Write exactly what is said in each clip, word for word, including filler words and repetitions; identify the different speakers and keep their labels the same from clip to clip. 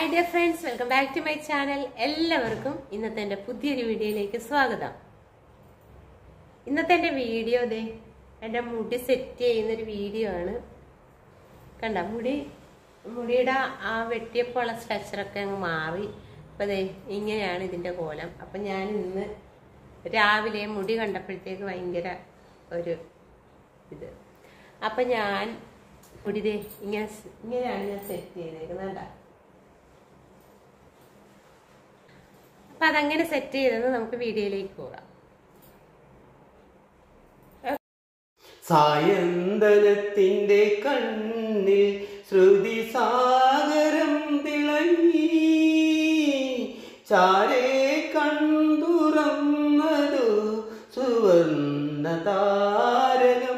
Speaker 1: Hi dear friends, welcome back to my channel. എല്ലാവർക്കും ഇന്നത്തെ എൻ്റെ പുതിയൊരു വീഡിയോയിലേക്ക് സ്വാഗതം. ഇന്നത്തെ എൻ്റെ വീഡിയോ ദേ എൻ്റെ മുടി സെറ്റ് ചെയ്യുന്നൊരു വീഡിയോ ആണ്. കണ്ട മുടി മുടിയുടെ ആ വെട്ടിയപ്പോഴുള്ള സ്ട്രക്ചറൊക്കെ അങ്ങ് മാറി. അപ്പം ദേ ഇങ്ങനെയാണ് ഇതിൻ്റെ കോലം. അപ്പം ഞാൻ ഇന്ന് രാവിലെ മുടി കണ്ടപ്പോഴത്തേക്ക് ഭയങ്കര ഒരു ഇത്. അപ്പം ഞാൻ മുടി ദേ ഇങ്ങനെ ഇങ്ങനെയാണ് ഞാൻ സെറ്റ് ചെയ്തേക്കുന്നത്. അപ്പൊ അതങ്ങനെ സെറ്റ് ചെയ്തെന്ന് നമുക്ക് വീഡിയോയിലേക്ക് പോകാം.
Speaker 2: സായന്തനത്തിന്റെ കണ്ണിൽ ശ്രുതി സാഗരം തിളങ്ങി, ചാരേ കണ്ടുറന്നതു സുവർണ താരകം.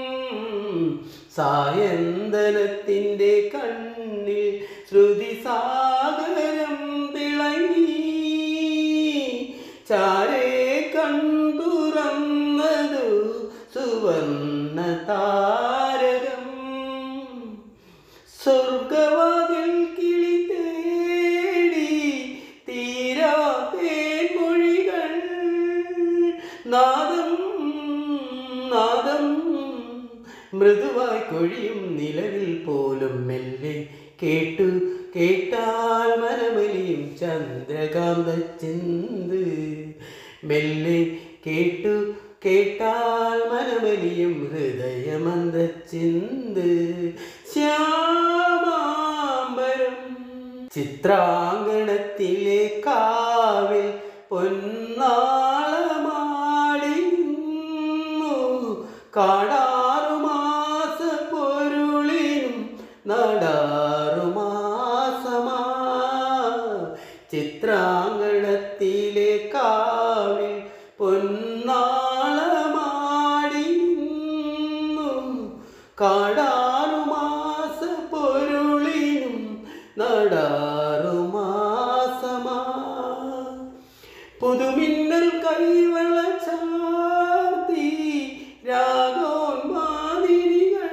Speaker 2: സായന്തനത്തിന്റെ കണ്ണിൽ ശ്രുതി സാഗരം തിളങ്ങി, ചാരേ കണ്ടുറന്നതു സുവർണ താരകം. സ്വർഗവാതിൽ കിളി തേടി തീരാത്തേ മൊഴികൾ, നാദം നാദം മൃദുവായി കൊഴിയും നിലവിൽ പോലും മെല്ലെ കേട്ടു കേട്ടാൽ മനമലിയും ചന്ദ്രകാന്ത ചിന്ത്. മെല്ലെ കേട്ടു കേട്ടാൽ മനമലിയും ഹൃദയമന്ത ചിന്ത്. ശ്യാമാംബരം ചിത്രാങ്കണത്തിലെ കാവിൽ പൊന്നാളമാടിന്നു, കാടാറുമാസ പൊരുളിനും നടാറുമാസമാ. ചിത്രാങ്കണത്തിലെ കാവിൽ പൊന്നാളമാടിന്നു, കാടാറുമാസ പൊരുളിനും നടാറുമാസമാ. പുതുമിന്നൽ കൈവള ചാർത്തി രാഗോന്മാതിരികൾ,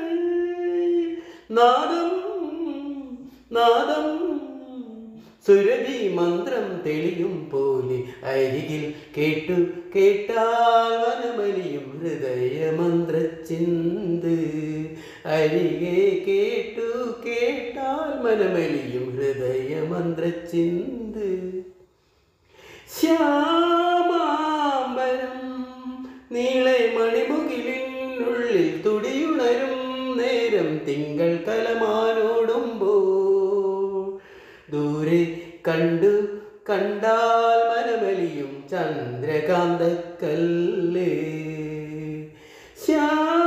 Speaker 2: നാദം നാദം സുരഭി മന്ത്രം തെളിയും പോലെ അരികിൽ കേട്ടു കേട്ടാൽ മനമലിയും ഹൃദയമന്ത്ര ചിന്ത്. അരികെ കേട്ടു കേട്ടാൽ മനമലിയും ഹൃദയമന്ത്ര ചിന്ത്. ശ്യാമാംബരം നീളെ മണിമുകിലിനുള്ളിൽ തുടിയുണരും നേരം തിങ്കൾ കലമാനോടുമ്പോ, ദൂരെ കണ്ടു കണ്ടാൽ മനമലിയും ചന്ദ്രകാന്തക്കല്ല്. ശ്യാ